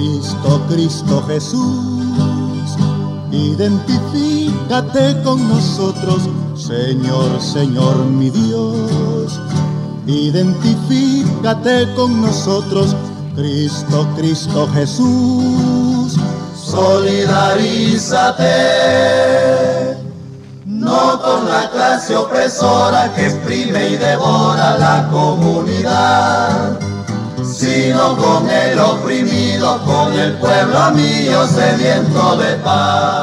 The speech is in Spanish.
Cristo, Cristo Jesús, identifícate con nosotros, Señor, Señor mi Dios. Identifícate con nosotros, Cristo, Cristo Jesús. Solidarízate, no con la clase opresora que exprime y devora la comunidad, sino con el oprimido, con el pueblo mío sediento de paz.